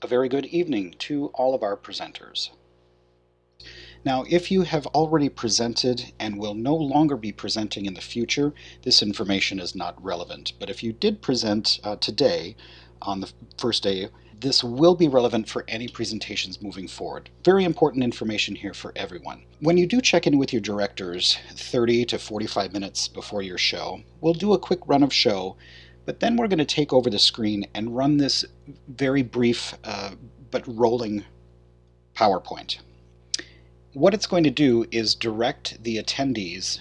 A very good evening to all of our presenters. Now, if you have already presented and will no longer be presenting in the future, this information is not relevant. But if you did present today on the first day, this will be relevant for any presentations moving forward. Very important information here for everyone. When you do check in with your directors 30 to 45 minutes before your show, we'll do a quick run of show, but then we're going to take over the screen and run this very brief but rolling PowerPoint. What it's going to do is direct the attendees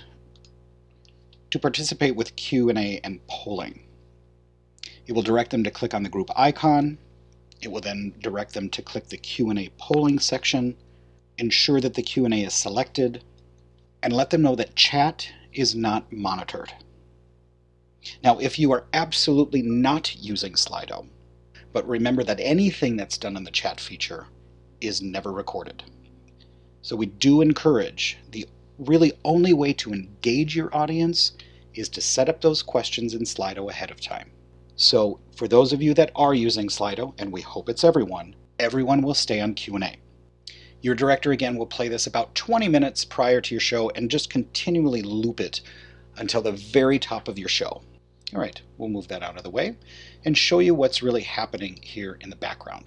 to participate with Q&A and polling. It will direct them to click on the group icon. It will then direct them to click the Q&A polling section, ensure that the Q&A is selected, and let them know that chat is not monitored. Now, if you are absolutely not using Slido, but remember that anything that's done in the chat feature is never recorded. So we do encourage, the really only way to engage your audience is to set up those questions in Slido ahead of time. So for those of you that are using Slido, and we hope it's everyone will stay on Q&A. Your director again will play this about 20 minutes prior to your show and just continually loop it until the very top of your show. All right, we'll move that out of the way and show you what's really happening here in the background.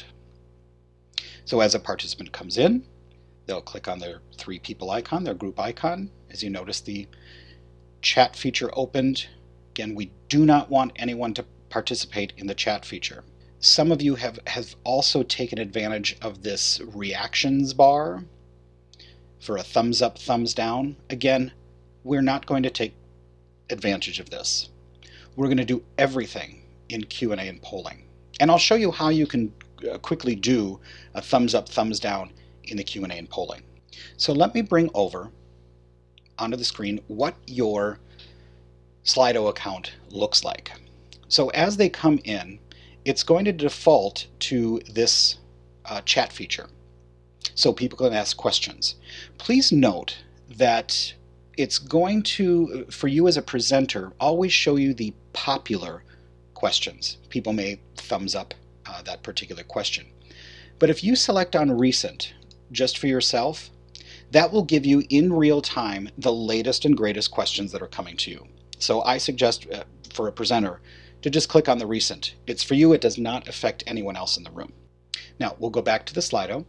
So as a participant comes in, they'll click on their three people icon, their group icon. As you notice, the chat feature opened. Again, we do not want anyone to participate in the chat feature. Some of you have also taken advantage of this reactions bar for a thumbs up, thumbs down. Again, we're not going to take advantage of this. We're going to do everything in Q&A and polling. And I'll show you how you can quickly do a thumbs up, thumbs down in the Q&A and polling. So let me bring over onto the screen what your Slido account looks like. So as they come in, it's going to default to this chat feature. So people can ask questions. Please note that it's going to, for you as a presenter, always show you the popular questions. People may thumbs up that particular question. But if you select on recent, just for yourself, that will give you in real time the latest and greatest questions that are coming to you. So I suggest for a presenter to just click on the recent. It's for you, it does not affect anyone else in the room. Now we'll go back to the Slido,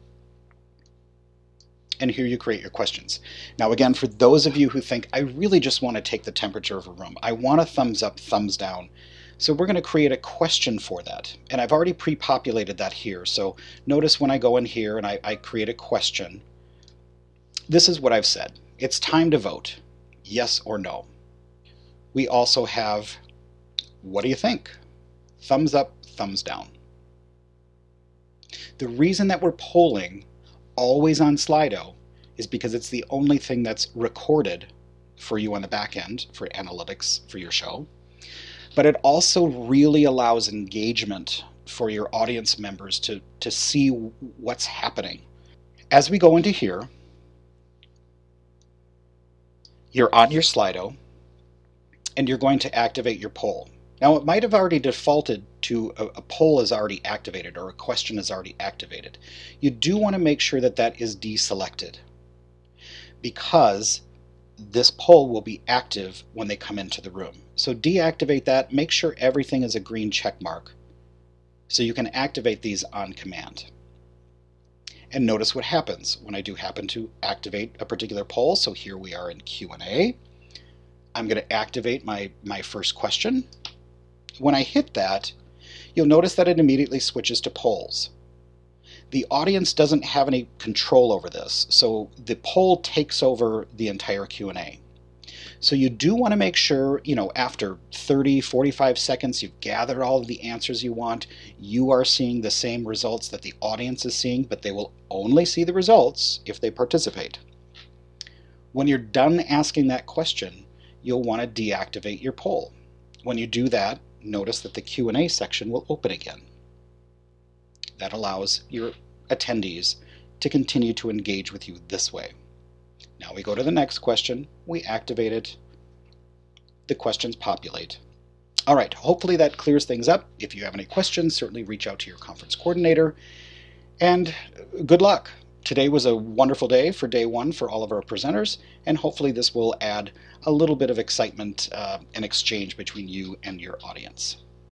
and here you create your questions. Now again, for those of you who think, I really just want to take the temperature of a room, I want a thumbs up, thumbs down, so we're going to create a question for that. And I've already pre-populated that here. So notice when I go in here and I create a question, this is what I've said. It's time to vote, yes or no. We also have, what do you think? Thumbs up, thumbs down. The reason that we're polling always on Slido is because it's the only thing that's recorded for you on the back end for analytics for your show. But it also really allows engagement for your audience members to see what's happening. As we go into here, you're on your Slido and you're going to activate your poll. Now it might have already defaulted to a poll is already activated or a question is already activated. You do want to make sure that that is deselected because this poll will be active when they come into the room. So deactivate that, make sure everything is a green check mark so you can activate these on command. And notice what happens when I do happen to activate a particular poll. So here we are in Q&A. I'm going to activate my first question. When I hit that, you'll notice that it immediately switches to polls. The audience doesn't have any control over this, so the poll takes over the entire Q&A. So you do want to make sure, after 30, 45 seconds, you've gathered all of the answers you want, you are seeing the same results that the audience is seeing, but they will only see the results if they participate. When you're done asking that question, you'll want to deactivate your poll. When you do that, notice that the Q&A section will open again. That allows your attendees to continue to engage with you this way. Now we go to the next question, we activate it, the questions populate. All right, hopefully that clears things up. If you have any questions, certainly reach out to your conference coordinator. And good luck. Today was a wonderful day for day one for all of our presenters, and hopefully this will add a little bit of excitement and exchange between you and your audience.